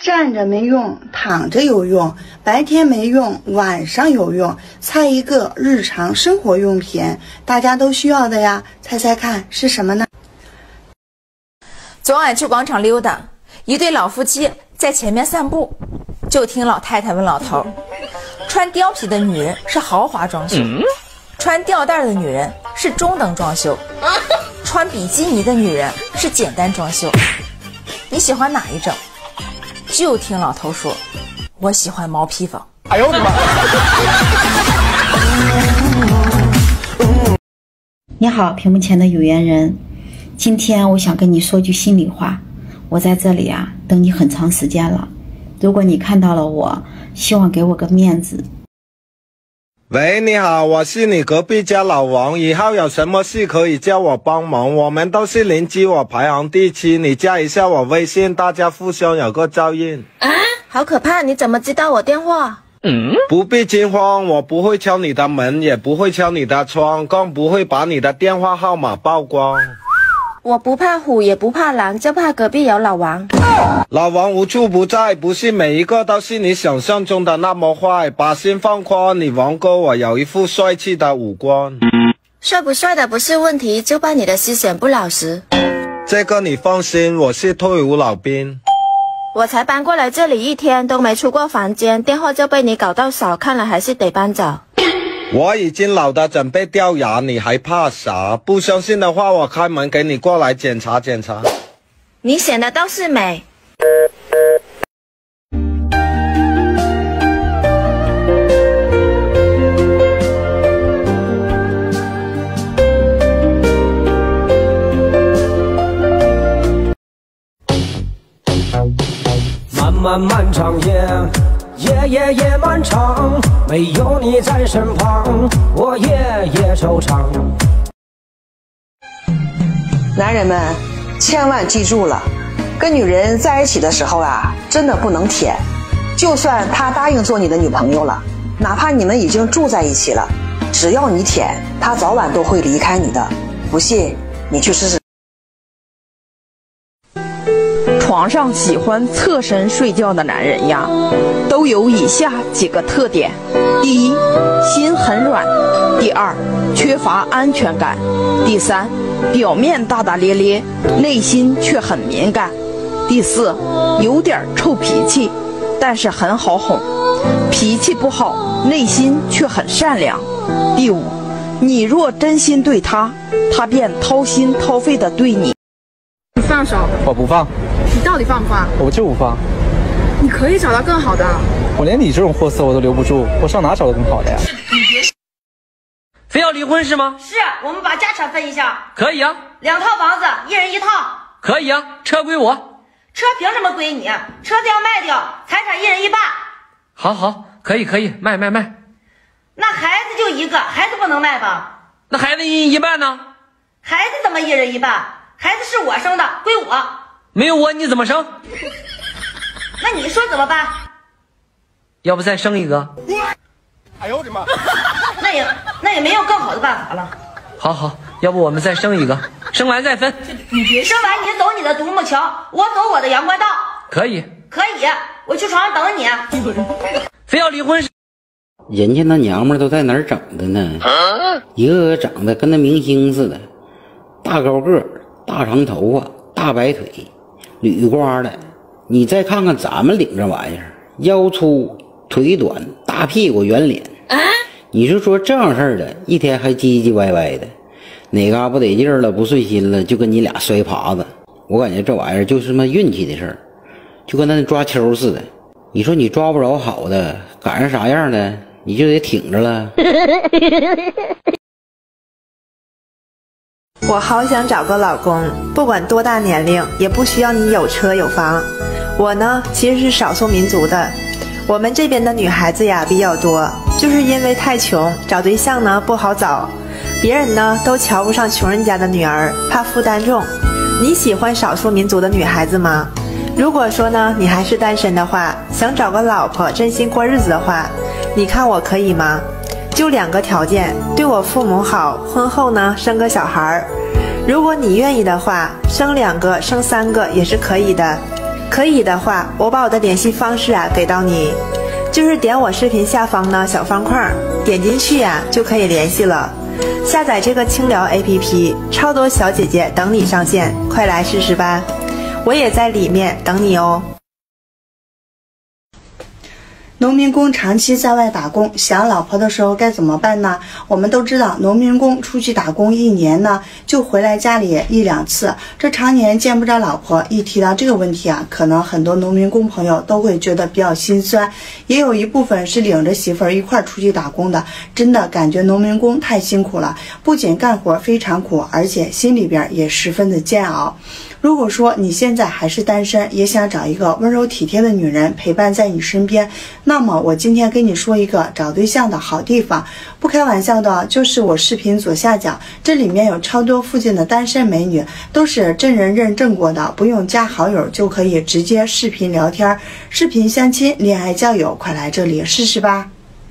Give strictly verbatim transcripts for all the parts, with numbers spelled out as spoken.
站着没用，躺着有用，白天没用，晚上有用。猜一个日常生活用品，大家都需要的呀，猜猜看是什么呢？ 昨晚去广场溜达，一对老夫妻在前面散步，就听老太太问老头：穿貂皮的女人是豪华装修，嗯、穿吊带的女人是中等装修，穿比基尼的女人是简单装修，你喜欢哪一种？就听老头说：我喜欢毛坯房。哎呦我的妈！你好，屏幕前的有缘人，今天我想跟你说句心里话，我在这里啊等你很长时间了，如果你看到了我，希望给我个面子。 喂，你好，我是你隔壁家老王，以后有什么事可以叫我帮忙，我们都是邻居，我排行第七，你加一下我微信，大家互相有个照应。 啊，好可怕，你怎么知道我电话？ 嗯，不必惊慌，我不会敲你的门，也不会敲你的窗，更不会把你的电话号码曝光。 我不怕虎也不怕狼，就怕隔壁有老王。 老王无处不在，不是每一个都是你想象中的那么坏，把心放宽，你王哥我有一副帅气的五官。 帅不帅的不是问题，就怕你的思想不老实。 这个你放心，我是退伍老兵。 我才搬过来这里一天都没出过房间，电话就被你搞到少，看来还是得搬走。 我已经老的准备掉牙，你还怕啥？不相信的话，我开门给你过来检查检查。 你显得倒是美。 漫漫漫长夜，夜夜夜漫长，没有你在身旁，我夜夜惆怅。 男人们，千万记住了，跟女人在一起的时候啊，真的不能舔。就算她答应做你的女朋友了，哪怕你们已经住在一起了，只要你舔，她早晚都会离开你的。不信，你去试试。 床上喜欢侧身睡觉的男人呀，都有以下几个特点：第一，心很软；第二，缺乏安全感；第三，表面大大咧咧，内心却很敏感；第四，有点臭脾气，但是很好哄，脾气不好，内心却很善良；第五，你若真心对他，他便掏心掏肺的对你。 你放手！ 我不放。 你到底放不放？ 我就不放。 你可以找到更好的。 我连你这种货色我都留不住，我上哪找个更好的呀？ 你别。 非要离婚是吗？ 是，我们把家产分一下。 可以啊。 两套房子，一人一套。 可以啊，车归我。 车凭什么归你？车子要卖掉，财产一人一半。 好好，可以可以，卖卖卖。 那孩子就一个，孩子不能卖吧？ 那孩子一人一半呢？ 孩子怎么一人一半？孩子是我生的，归我。 没有我你怎么生？ 那你说怎么办？ 要不再生一个？ 哎呦我的妈！那也那也没有更好的办法了。 好好，要不我们再生一个，生完再分。 你别生完你走你的独木桥，我走我的阳关道。 可以可以，我去床上等你。 非要离婚是？ 人家那娘们都在哪儿整的呢？啊、一个个长得跟那明星似的，大高个，大长头发。大白腿，铝瓜的，你再看看咱们领这玩意儿，腰粗腿短，大屁股圆脸，啊、你是说这样式儿的，一天还唧唧歪歪的，哪嘎不得劲儿了，不顺心了，就跟你俩摔耙子。我感觉这玩意儿就是么运气的事儿，就跟那抓阄似的。你说你抓不着好的，赶上啥样的，你就得挺着了。 我好想找个老公，不管多大年龄，也不需要你有车有房。我呢，其实是少数民族的，我们这边的女孩子呀比较多，就是因为太穷，找对象呢不好找，别人呢都瞧不上穷人家的女儿，怕负担重。你喜欢少数民族的女孩子吗？如果说呢你还是单身的话，想找个老婆真心过日子的话，你看我可以吗？就两个条件，对我父母好，婚后呢生个小孩儿。如果你愿意的话，生两个生三个也是可以的。 可以的话，我把我的联系方式啊给到你，就是点我视频下方的小方块，点进去呀、啊、就可以联系了。下载这个清聊 A P P， 超多小姐姐等你上线，快来试试吧！我也在里面等你哦。 农民工长期在外打工，想老婆的时候该怎么办呢？我们都知道，农民工出去打工一年呢，就回来家里一两次，这常年见不着老婆。一提到这个问题啊，可能很多农民工朋友都会觉得比较心酸，也有一部分是领着媳妇儿一块儿出去打工的，真的感觉农民工太辛苦了，不仅干活非常苦，而且心里边也十分的煎熬。如果说你现在还是单身，也想找一个温柔体贴的女人陪伴在你身边，那么我今天跟你说一个找对象的好地方，不开玩笑的，就是我视频左下角，这里面有超多附近的单身美女，都是真人认证过的，不用加好友就可以直接视频聊天、视频相亲、恋爱交友，快来这里试试吧。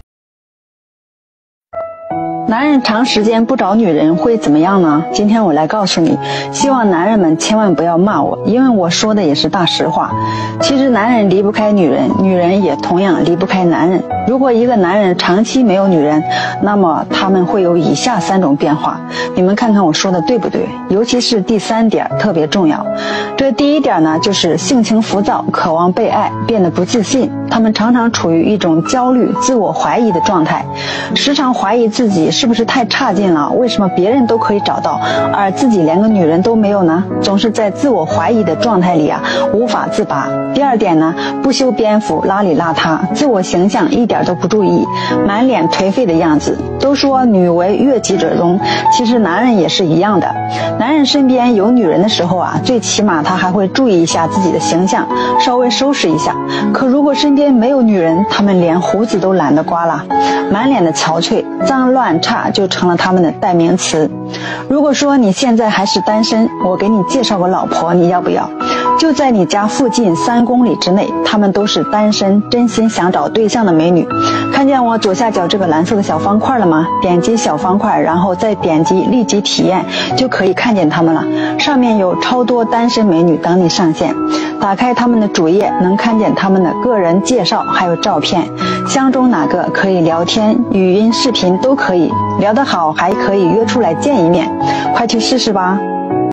男人长时间不找女人会怎么样呢？今天我来告诉你，希望男人们千万不要骂我，因为我说的也是大实话。其实男人离不开女人，女人也同样离不开男人。如果一个男人长期没有女人，那么他们会有以下三种变化，你们看看我说的对不对？尤其是第三点特别重要。这第一点呢，就是性情浮躁，渴望被爱，变得不自信。他们常常处于一种焦虑、自我怀疑的状态，时常怀疑自己是不是太差劲了？为什么别人都可以找到，而自己连个女人都没有呢？总是在自我怀疑的状态里啊，无法自拔。第二点呢，不修边幅，邋里邋遢，自我形象一点都不注意，满脸颓废的样子。都说女为悦己者容，其实男人也是一样的。男人身边有女人的时候啊，最起码他还会注意一下自己的形象，稍微收拾一下。可如果身边没有女人，他们连胡子都懒得刮了，满脸的憔悴，脏乱差就成了他们的代名词。如果说你现在还是单身，我给你介绍个老婆，你要不要？就在你家附近三公里之内，她们都是单身，真心想找对象的美女。看见我左下角这个蓝色的小方块了吗？点击小方块，然后再点击立即体验，就可以看见她们了。上面有超多单身美女等你上线。打开她们的主页，能看见她们的个人介绍，还有照片。相中哪个可以聊天、语音、视频都可以，聊得好还可以约出来见一面。快去试试吧。